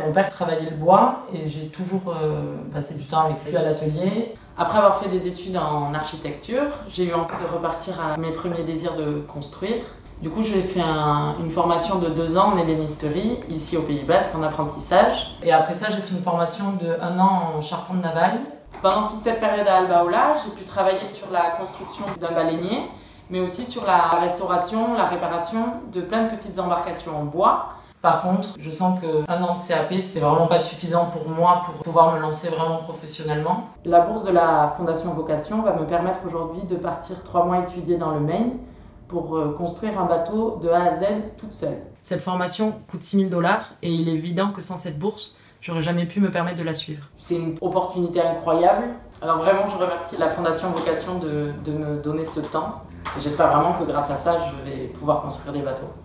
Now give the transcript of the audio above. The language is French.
Mon père travaillait le bois et j'ai toujours passé du temps avec lui à l'atelier. Après avoir fait des études en architecture, j'ai eu envie de repartir à mes premiers désirs de construire. Du coup, j'ai fait une formation de 2 ans en ébénisterie, ici au Pays Basque, en apprentissage. Et après ça, j'ai fait une formation de 1 an en charpente navale. Pendant toute cette période à Albaola, j'ai pu travailler sur la construction d'un baleinier, mais aussi sur la restauration, la réparation de plein de petites embarcations en bois. Par contre, je sens qu'1 an de CAP, c'est vraiment pas suffisant pour moi pour pouvoir me lancer vraiment professionnellement. La bourse de la Fondation Vocation va me permettre aujourd'hui de partir 3 mois étudier dans le Maine pour construire un bateau de A à Z toute seule. Cette formation coûte 6 000 $ et il est évident que sans cette bourse, j'aurais jamais pu me permettre de la suivre. C'est une opportunité incroyable. Alors vraiment, je remercie la Fondation Vocation de me donner ce temps. J'espère vraiment que grâce à ça, je vais pouvoir construire des bateaux.